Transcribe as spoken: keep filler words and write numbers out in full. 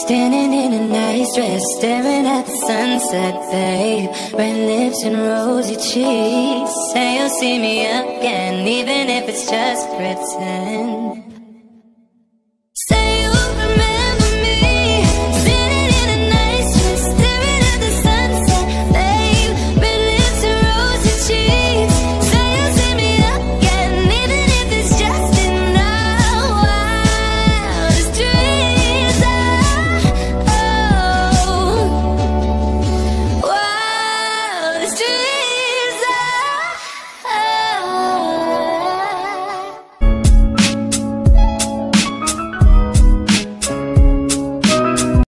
Standing in a nice dress, staring at the sunset, babe. Red lips and rosy cheeks. Say you'll see me again, even if it's just pretend.